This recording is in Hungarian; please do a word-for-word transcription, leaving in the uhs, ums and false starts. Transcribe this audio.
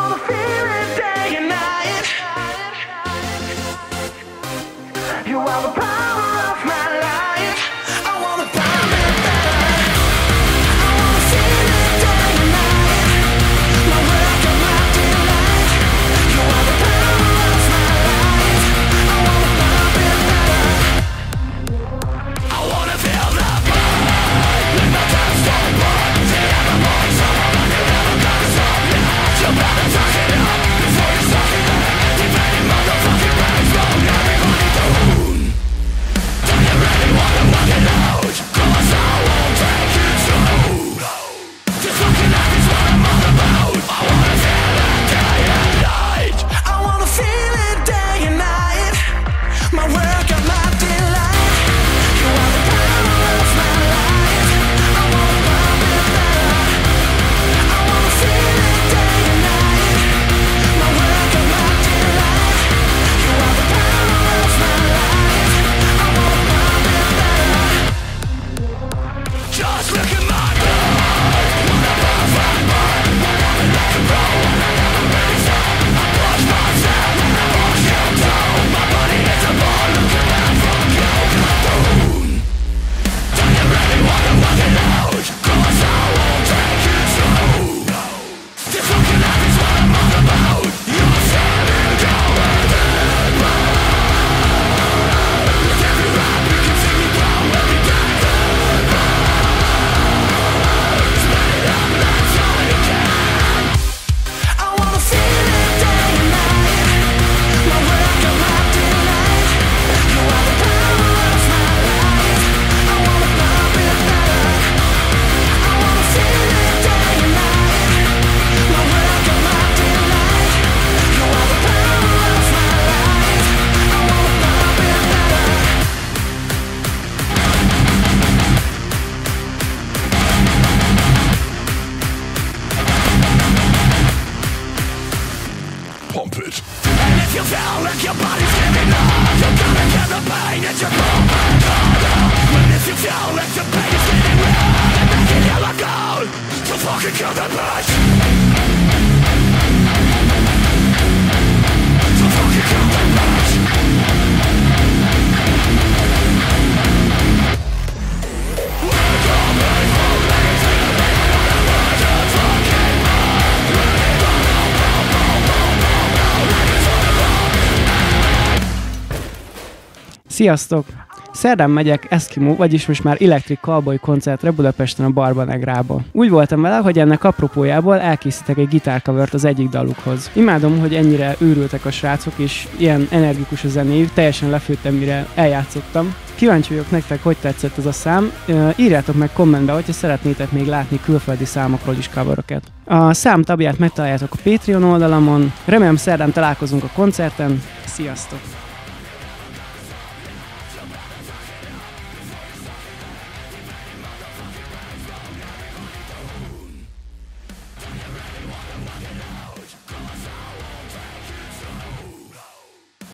Sziasztok! Szerdán megyek Eskimo, vagyis most már Electric Callboy koncertre Budapesten a Barbanegrába. Úgy voltam vele, hogy ennek apropójából elkészítek egy gitárcovert az egyik dalukhoz. Imádom, hogy ennyire őrültek a srácok, és ilyen energikus a zenéjük, teljesen lefőttem, mire eljátszottam. Kíváncsi vagyok nektek, hogy tetszett ez a szám. Írjátok meg kommentbe, hogyha szeretnétek még látni külföldi számokról is coveröket. A szám tabját megtaláljátok a Patreon oldalamon. Remélem szerdán találkozunk a koncerten. Sziasztok!